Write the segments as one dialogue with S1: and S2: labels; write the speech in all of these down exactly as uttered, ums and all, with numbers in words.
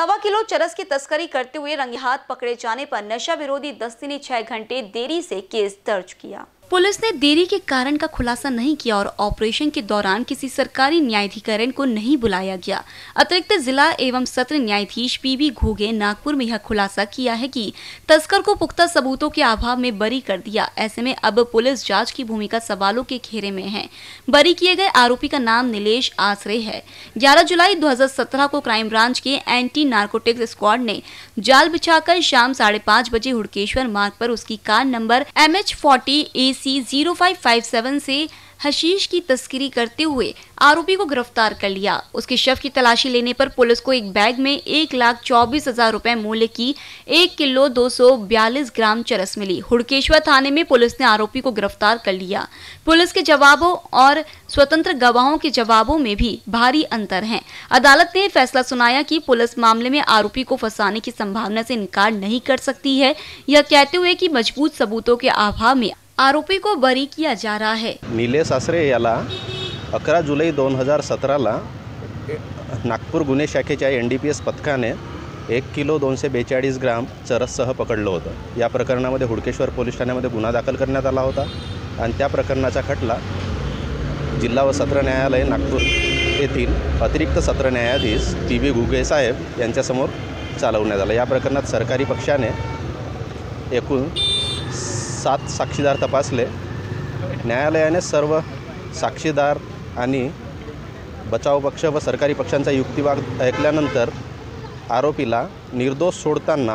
S1: सवा किलो चरस की तस्करी करते हुए रंगे हाथ पकड़े जाने पर नशा विरोधी दस्ते ने छह घंटे देरी से केस दर्ज किया। पुलिस ने देरी के कारण का खुलासा नहीं किया और ऑपरेशन के दौरान किसी सरकारी न्यायाधिकरण को नहीं बुलाया गया। अतिरिक्त जिला एवं सत्र न्यायाधीश पी बी घोगे नागपुर में यह खुलासा किया है कि तस्कर को पुख्ता सबूतों के अभाव में बरी कर दिया। ऐसे में अब पुलिस जांच की भूमिका सवालों के घेरे में है। बरी किए गए आरोपी का नाम नीलेश आसरे है। ग्यारह जुलाई दो हजार सत्रह को क्राइम ब्रांच के एंटी नार्कोटिक्स स्क्वाड ने जाल बिछाकर शाम साढ़े पाँच बजे हुड़केश्वर मार्ग पर उसकी car number M H forty A C zero five five seven से हशीश की तस्करी करते हुए आरोपी को गिरफ्तार कर लिया। उसके शव की तलाशी लेने पर पुलिस को एक बैग में एक लाख चौबीस हजार रुपए मूल्य की एक किलो दो सौ बयालीस ग्राम चरस मिली। हुड़केश्वर थाने में पुलिस ने आरोपी को गिरफ्तार कर लिया। पुलिस के जवाबों और स्वतंत्र गवाहों के जवाबों में भी भारी अंतर है। अदालत ने फैसला सुनाया कि पुलिस मामले में आरोपी को फंसाने की संभावना से इनकार नहीं कर सकती है, यह कहते हुए कि मजबूत सबूतों के अभाव में आरोपी को बरी किया जा रहा है।
S2: नीलेश आसरे याला अकरा जुलै दोन हजार सतराला नागपूर गुन्हे शाखेच्या एन डी पी एस पथकाने एक किलो दोनशे बेचाळीस ग्राम चरससह पकडलं होतं। या प्रकरणामध्ये हुडकेश्वर पोलीस ठाण्यामध्ये गुन्हा दाखल करण्यात आला होता आणि त्या प्रकरणाचा खटला जिल्हा व सत्र न्यायालय नागपूर येथील अतिरिक्त सत्र न्यायाधीश पी बी घुगे साहेब यांच्यासमोर चालवण्यात आला। या प्रकरणात सरकारी पक्षाने एकूण सात साक्षीदार तपासले। न्यायालयाने सर्व साक्षीदार आणि बचाव पक्ष व सरकारी पक्षांचा युक्तिवाद ऐकल्यानंतर आरोपीला निर्दोष सोडताना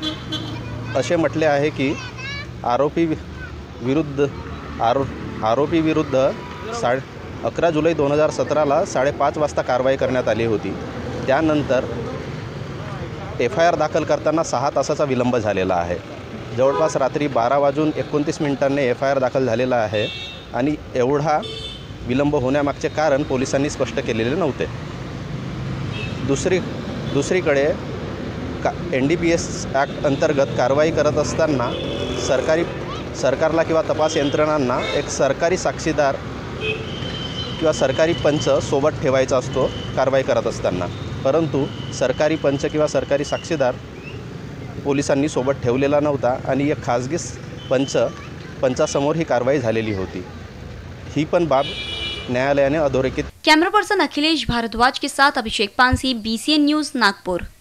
S2: असे म्हटले आहे की आरोपी विरुद्ध आरो आरोपी विरुद्ध साडे अकरा जुलै दोन हजार सतराला साडेपाच वाजता कारवाई करण्यात आली होती। त्यानंतर एफ आय आर दाखल करताना सहा तासाचा विलंब झालेला आहे। जवळपास रात्री बारा वाजून एकोणतीस मिनिटांनी एफ आय आर दाखल झालेला आहे आणि एवढा विलंब होण्यामागचे कारण पोलिसांनी स्पष्ट केलेले नव्हते। दुसरी दुसरीकडे का N D P S act अंतर्गत कारवाई करत असताना सरकारी सरकारला किंवा तपास यंत्रणांना एक सरकारी साक्षीदार किंवा सरकारी पंच सोबत ठेवायचा असतो कारवाई करत असताना, परंतु सरकारी पंच किंवा सरकारी साक्षीदार पोलिसांनी सोबत ठेवलेला नव्हता आणि एक खाजगी पंच पंचासमोर ही कारवाई झालेली होती। ही पण बाब न्यायालयाने अधोरेखित।
S1: कैमरा पर्सन अखिलेश भारद्वाज के साथ Abhishek Pansi, B C N news, Nagpur.